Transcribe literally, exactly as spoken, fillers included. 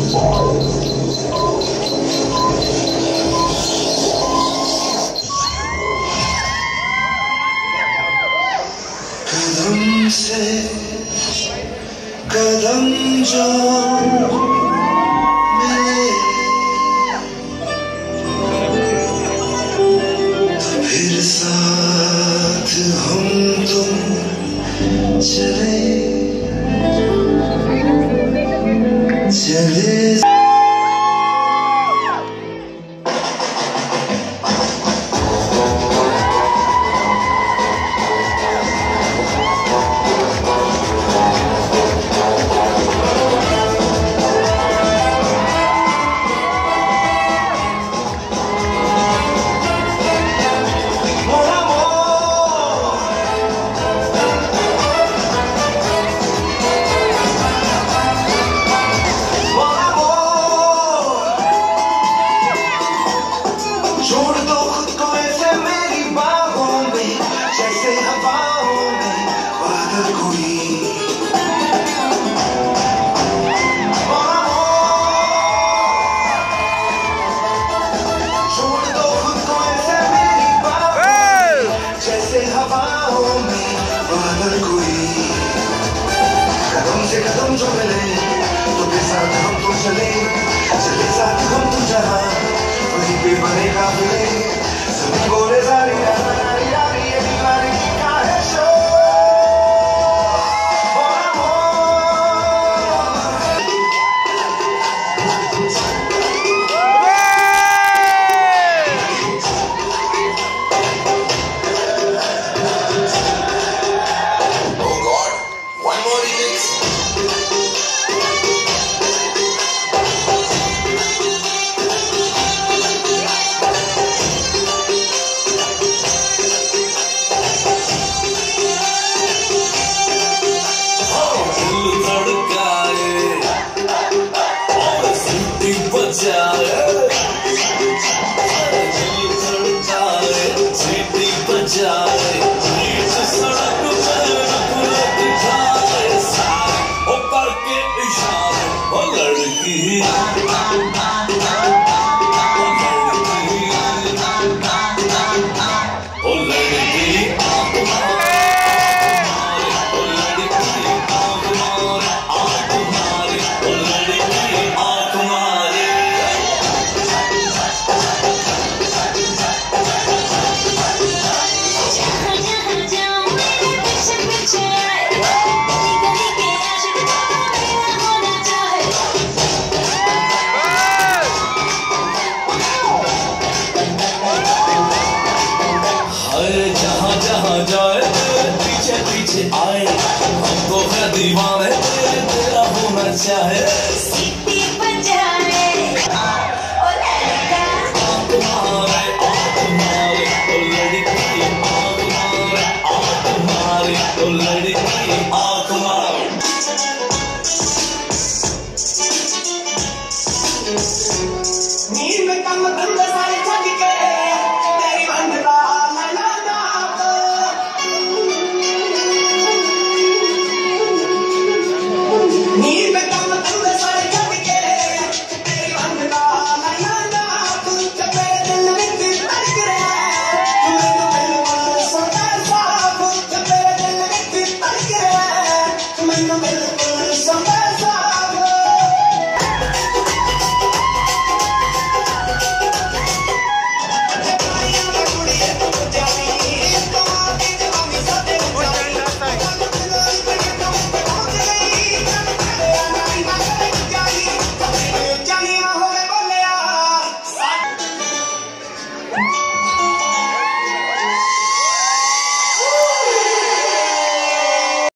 कदम से कदम जो मिले फिर साथ हम तुम चले चले छोड़ दो खुद को ऐसे मेरी बाहों में जैसे हवाओं में बादल कोई छोड़ दो खुद को ऐसे मेरी बाहों में जैसे हवाओं में बादल कोई कदम से कदम जो मिले तो के साथ हम तो चले चले साथ हम तो जहाँ वहीं पे बनेगा फिर सभी बोले सारी यारी यारी ये दीवारी का है show Oh God, one more remix. पीछे आए हमको दीवाने तेरा होना चाहे।